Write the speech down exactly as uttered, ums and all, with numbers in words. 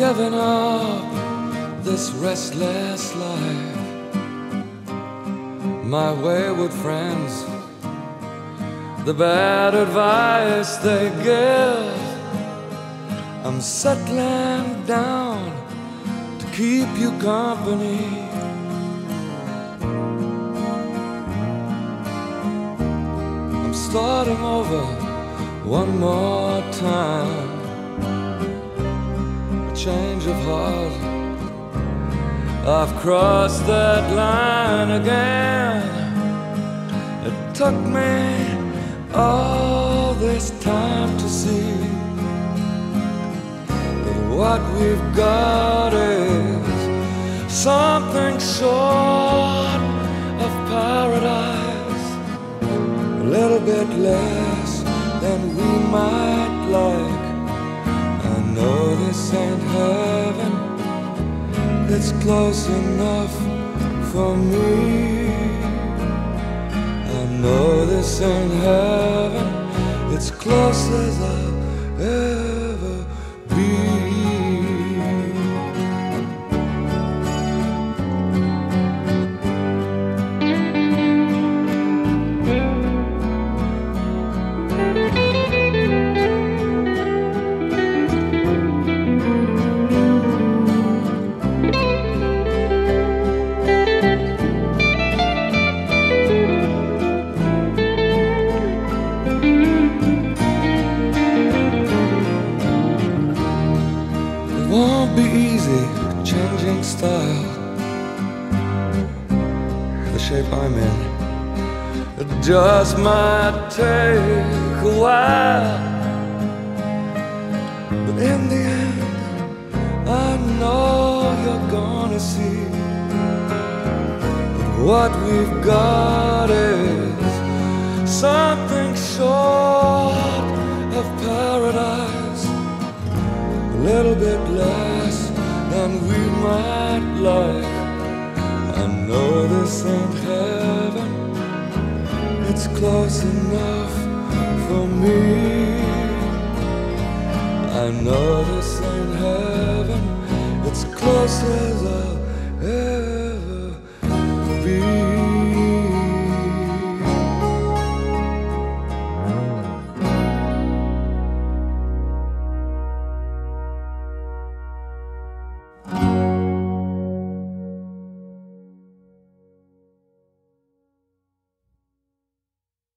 given up this restless life. My wayward friends, the bad advice they give, I'm settling down to keep you company. I'm starting over one more time, a change of heart. I've crossed that line again. It took me all this time to see that what we've got is something short of paradise, a little bit less than we might like. I know this ain't heaven, it's close enough for me. I know this ain't heaven, it's close as I'll ever be. It won't be easy changing style, the shape I'm in. It just might take a while, but in the end I know you're gonna see that what we've got is something short of paradise, a little bit less than we might like. I know this ain't heaven, it's close enough for me. I know this ain't heaven, it's close as I